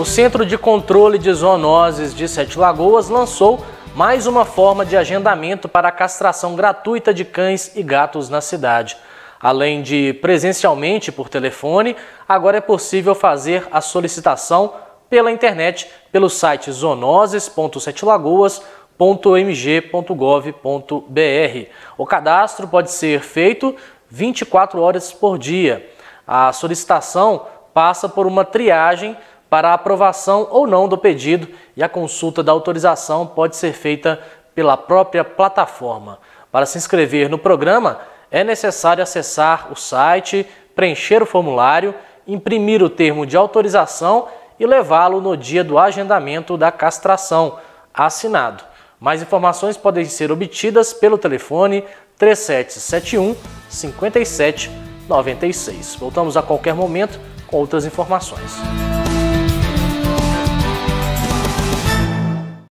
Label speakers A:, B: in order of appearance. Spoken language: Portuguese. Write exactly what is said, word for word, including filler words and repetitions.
A: O Centro de Controle de Zoonoses de Sete Lagoas lançou mais uma forma de agendamento para a castração gratuita de cães e gatos na cidade. Além de presencialmente por telefone, agora é possível fazer a solicitação pela internet pelo site zoonoses ponto sete lagoas ponto m g ponto gov ponto b r. O cadastro pode ser feito vinte e quatro horas por dia. A solicitação passa por uma triagem para a aprovação ou não do pedido e a consulta da autorização pode ser feita pela própria plataforma. Para se inscrever no programa, é necessário acessar o site, preencher o formulário, imprimir o termo de autorização e levá-lo no dia do agendamento da castração, assinado. Mais informações podem ser obtidas pelo telefone três sete sete um, cinco sete nove seis. Voltamos a qualquer momento com outras informações.